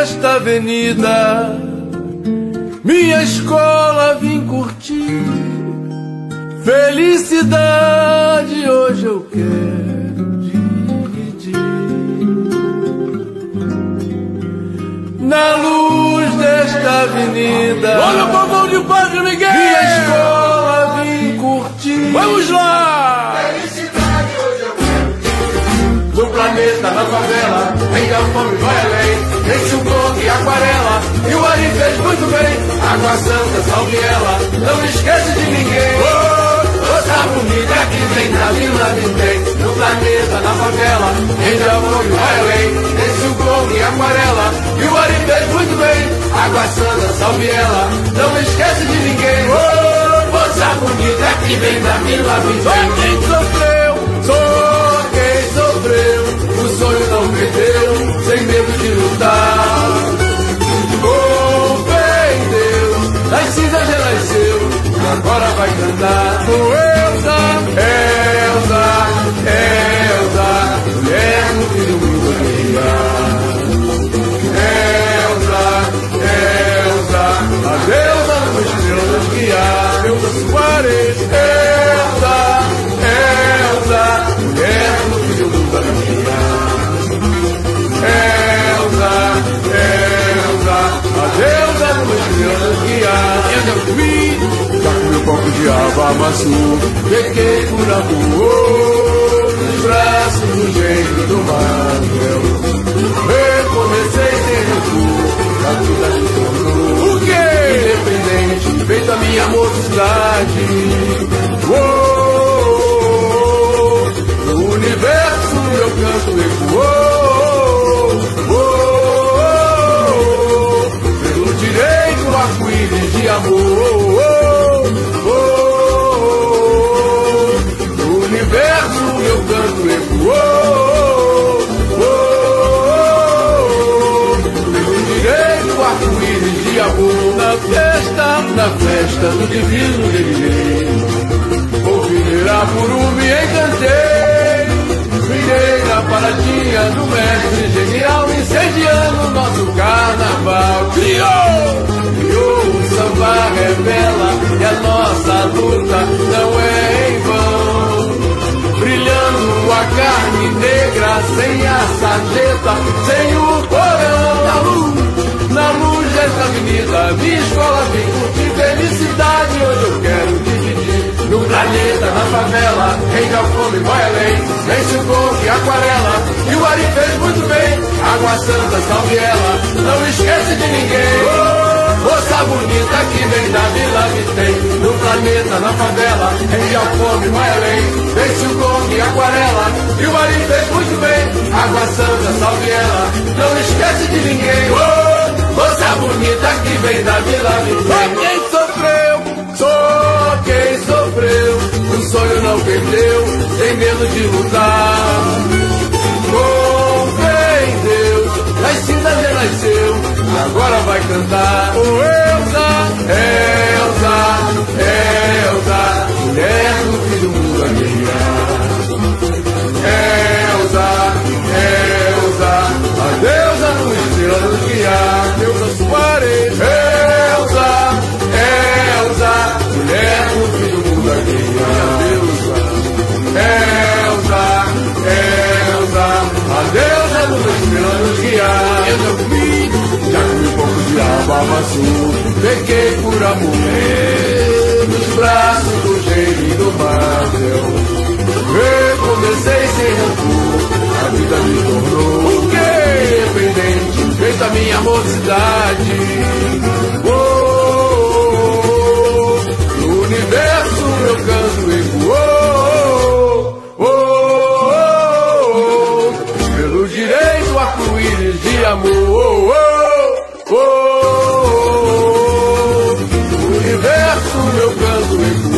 desta avenida, minha escola vim curtir. Felicidade hoje eu quero dividir. Na luz desta avenida, olha o povão de Padre Miguel, minha escola vim curtir. Vamos lá! Felicidade hoje eu quero dividir. No planeta, na favela, ainda a fome vai além. Esse o bloco e aquarela, e o Ari fez muito bem. Água Santa, salve ela, não esquece de ninguém. Moça bonita que vem da Vila Vintém. No planeta, na favela, ainda a fome vai além. Esse o bloco e aquarela, e o Ari fez muito bem. Água Santa, salve ela, não esquece de ninguém. Moça bonita que vem da Vila Vintém. Só quem sofreu, Só quem sofreu, o sonho não perdeu, sem medo de lutar. Com fé em Deus, das cinzas renasceu, agora vai cantar. com Elza, Elza, Elza, mulher no fim do mundo a guerrear. Elza, Elza, a deusa dos estrelas guiar. Elza Soares, Elza, Elza, mulher no fim do mundo a guerrear. Elza, Elza, a deusa dos estrelas guiar. eu já comi, Já comi um pouco de abamaçu, peguei por amor, nos braços do gênio do Manuel. Recomecei sem recuo, a vida me tornou o quê? independente, feito a minha mocidade. No universo meu canto ecoou, pelo direito arco-íris de amor. No universo meu canto ecoou, pelo direito arco-íris de amor. Na festa do divino delirei, ouvi Irapuru, me encantei. Virei na paradinha do mestre genial, incendiando nosso carnaval. Criou o samba revela que a nossa luta não é em vão. Brilhando a carne negra, sem a sarjeta, sem o porão. Na luz desta avenida, minha escola vem curtir. Felicidade hoje eu quero dividir. No planeta, na favela, ainda a fome vai além. Vence o coco e aquarela, e o Ari fez muito bem. Água Santa, salve ela, não esquece de ninguém. Moça bonita que vem da Vila Vintém. No planeta, na favela, ainda a fome vai além. Vence o coco e aquarela, e o Ari fez muito bem. Água Santa, salve ela, não esquece de ninguém. Moça bonita que vem da Vila Vintém. Só quem sofreu, o sonho não perdeu, tem medo de lutar. Com fé em Deus, das cinzas renasceu, agora vai cantar. o Elza, Elza, Elza, mulher do fim do mundo a guerrear. Elza, Elza, a deusa nos estrela nos guiar. Elza Soares, Elza, Elza, mulher do fim do mundo a guerrear. Elza, Elza, a deusa dos estrelas nos guiar. eu já comi, Já comi um pouco de abamaçu, peguei por amor, nos braços do gênio do Marvel. Recomecei sem rancor, a vida me tornou independente, feito a minha mocidade. No universo meu canto ecoou, pelo direito arco-íris de amor. No universo meu canto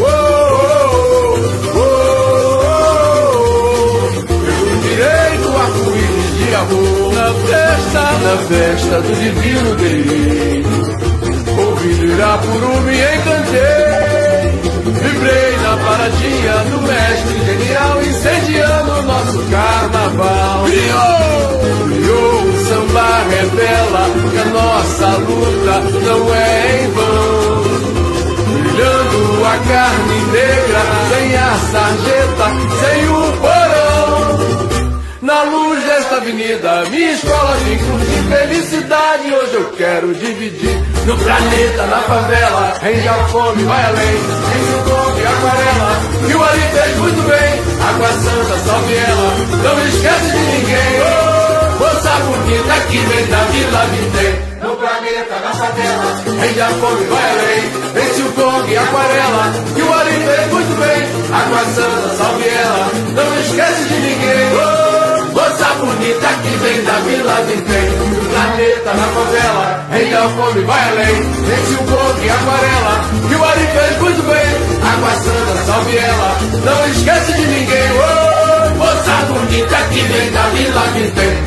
ecoou, pelo direito arco-íris de amor. Na festa do divino delírio, ouvindo Irapuru me encantei. Vibrei na paradinha do mestre genial, incendiando nosso carnaval. Criou o samba revela que a nossa luta não é em vão. Brilhando a carne negra, sem a sarjeta, sem o porão. Na luz desta avenida, minha escola de incluir felicidade. Hoje eu quero dividir no planeta, na favela. Rende a fome, vai além, em seu nome aquarela. E o Ali fez muito bem, Água Santa, salve ela. Não esquece de ninguém, moça bonita que vem da Vila Vintém. No planeta, na favela, rende a fome, vai além, em seu nome aquarela. E o Ali fez muito bem, Água Santa, salve ela. Não esquece de ninguém, moça bonita que vem da Vila Vintém. No planeta, na favela, rende a fome, vai além, esse o bloco e aquarela. Que o Ari fez muito bem, Água Santa, salve ela. Não esquece de ninguém, moça bonita que vem da Vila Vintém.